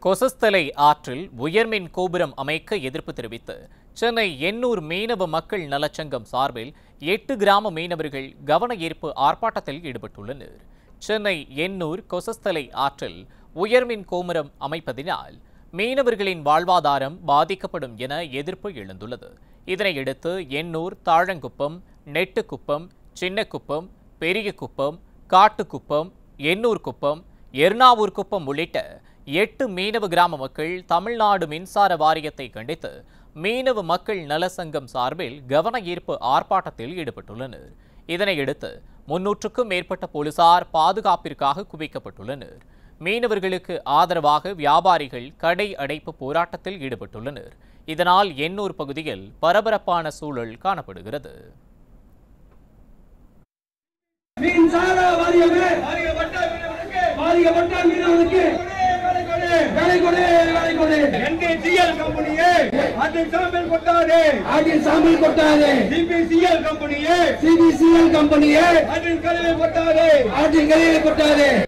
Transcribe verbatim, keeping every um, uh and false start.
கொசஸ்தலை ஆற்றில் உயர்மின் கோபுரம் அமைக்க எதிர்ப்பு தெரிவித்து சென்னை எண்ணூர் மீனவ மக்கள் நலச்சங்கம் சார்பில் எட்டு கிராம மீனவர்கள் கவன ஈர்ப்பு ஆர்ப்பாட்டத்தில் ஈடுபட்டுள்ளனர். சென்னை எண்ணூர் கொசஸ்தலை ஆற்றில் உயர்மின் கோபுரம் அமைப்பதினால் மீனவர்களின் வாழ்வாதாரம் பாதிக்கப்படும் என எதிர்ப்பு எழுந்துள்ளது. இதனையடுத்து எண்ணூர், தாழங்குப்பம், நெட்டுக்குப்பம், சின்னக்குப்பம், பெரியகுப்பம், காட்டுக்குப்பம், எண்ணூர் குப்பம், எர்ணாவூர் குப்பம் உள்ளிட்ட எட்டு மீனவ கிராம மக்கள் தமிழ்நாடு மின்சார வாரியத்தை கண்டித்து மீனவ மக்கள் நல சங்கம் சார்பில் கவன ஈர்ப்பு ஆர்ப்பாட்டத்தில் ஈடுபட்டுள்ளனர். இதனையடுத்து முன்னூற்றுக்கும் மேற்பட்ட போலீசார் பாதுகாப்பிற்காக குவிக்கப்பட்டுள்ளனர். மீனவர்களுக்கு ஆதரவாக வியாபாரிகள் கடை அடைப்பு போராட்டத்தில் ஈடுபட்டுள்ளனர். இதனால் எண்ணூர் பகுதியில் பரபரப்பான சூழல் காணப்படுகிறது. மின்சார வாரியமே பாதிக்கப்பட்ட மீனவர்களுக்கு வேலை கொடு, வேலை கொடு. என்கேசிஎல் கம்பெனியே ஆற்றில் சாம்பல் கொட்டாதே, ஆற்றில் சாம்பல் கொட்டாதே. சிபிசிஎல் கம்பெனியே சிபிசிஎல் கம்பெனியே ஆற்றில் கழிவை கொட்டாதே, ஆற்றில் கழிவை கொட்டாதே.